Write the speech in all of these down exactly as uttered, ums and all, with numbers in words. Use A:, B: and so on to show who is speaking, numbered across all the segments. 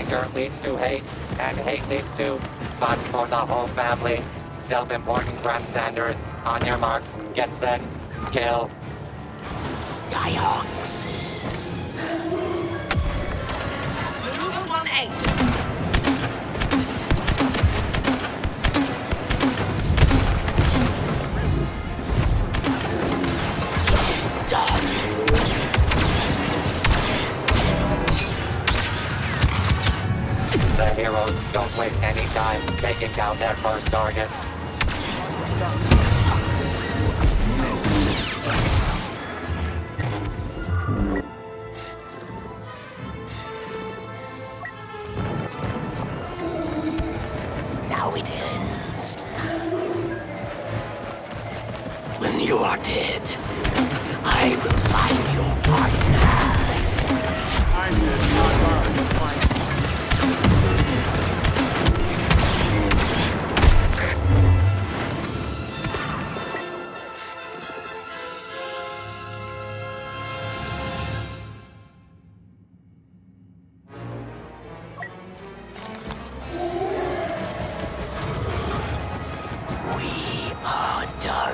A: Anger leads to hate, and hate leads to fun for the whole family. Self-important grandstanders, on your marks, get set, kill.
B: Dioxys. Maneuver one eight. Done.
A: The heroes don't waste any time taking down their first target.
B: Now it ends. When you are dead, I will find your partner.
C: I did not learn to find
B: We are done.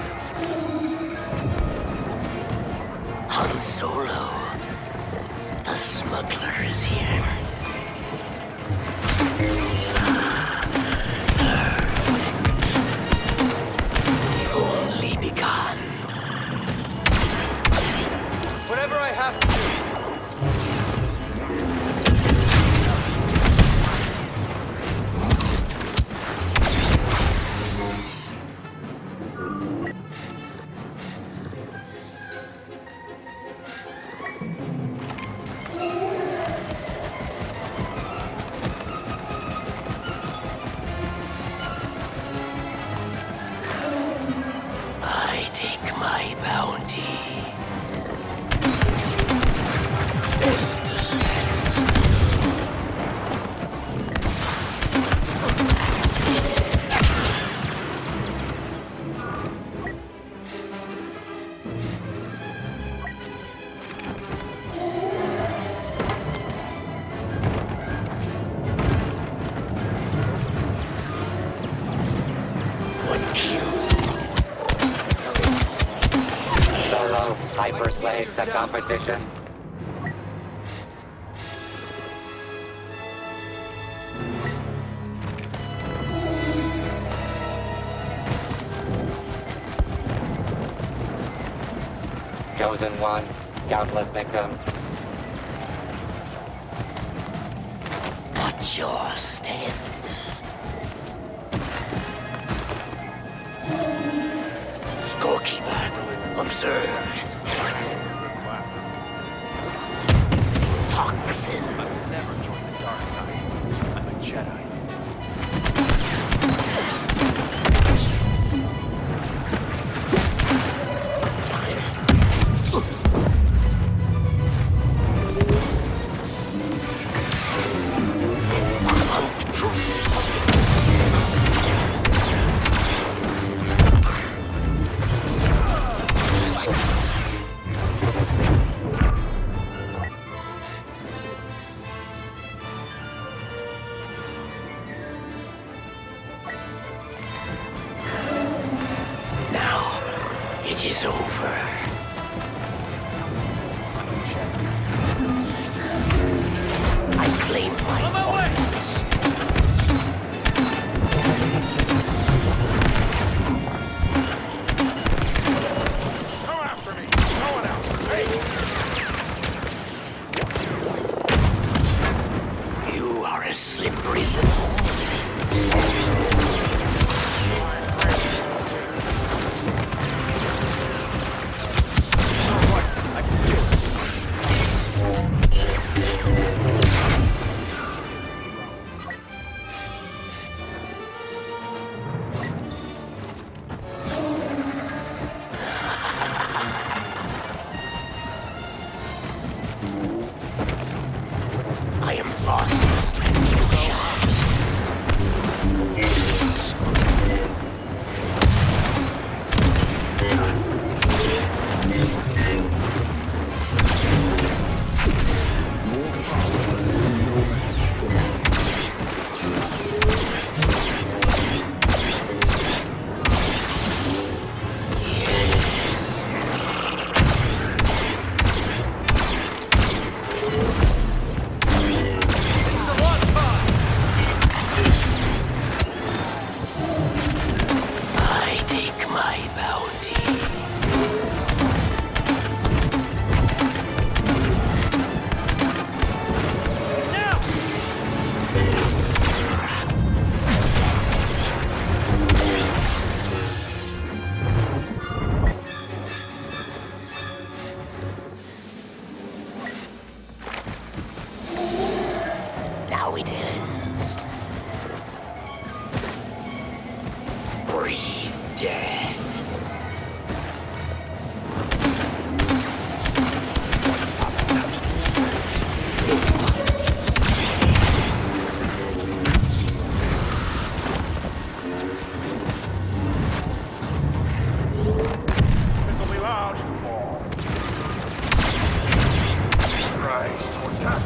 B: Han Solo, the smuggler is here. We've only begun.
C: whatever I have to do.
B: I take my bounty. Best to stand still. What kills
A: Solo hyper slays the competition. Chosen one, countless victims.
B: Watch your step. Scorekeeper, observe. Dispensing toxins.
C: Never join the dark side. I'm a Jedi.
B: Hunt proceeds. it ends. Breathe death.
C: This'll be loud. Rise to attack.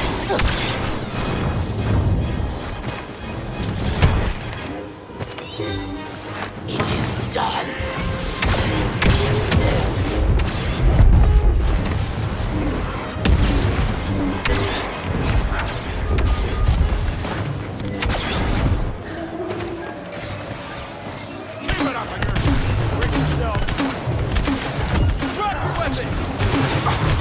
B: It is done.
C: Keep it up, I hear. Brace yourself. Drop your weapon!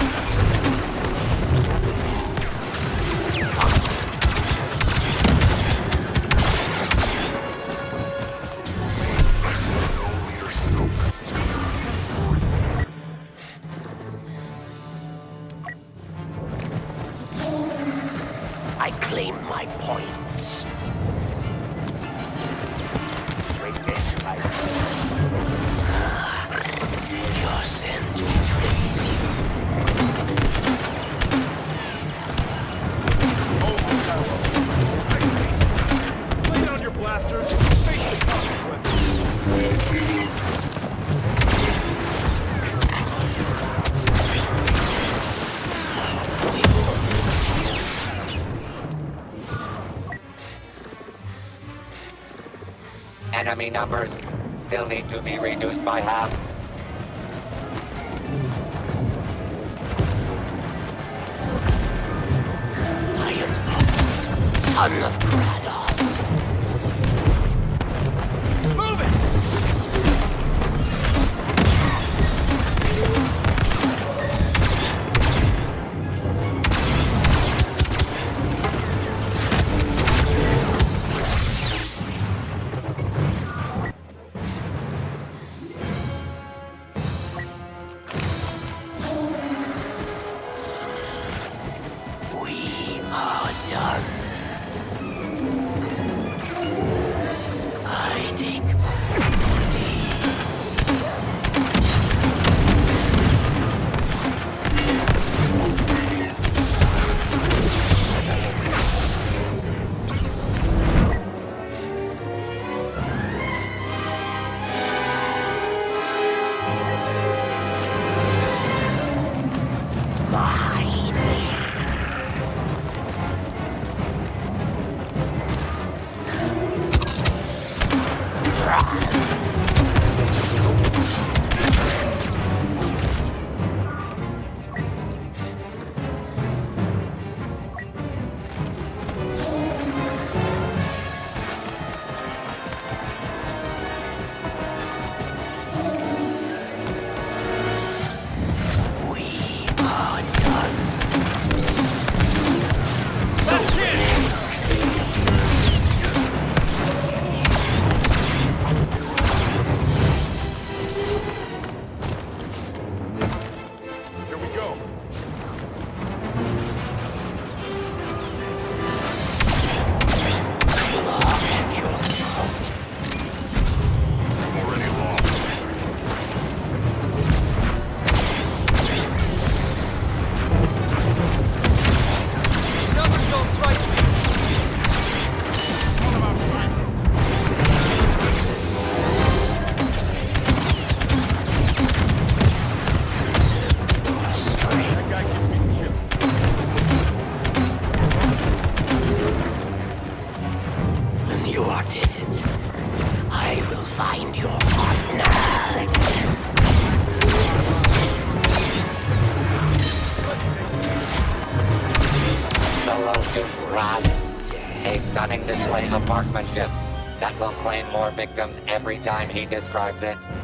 B: I claim my points. Your scent betrays you.
C: Lay down your blasters. Face the consequences.
A: Enemy numbers still need to be reduced by half.
B: I am son of Kratos.
C: Move it!
B: We are done. I take
A: A stunning display of marksmanship that will claim more victims every time he describes it.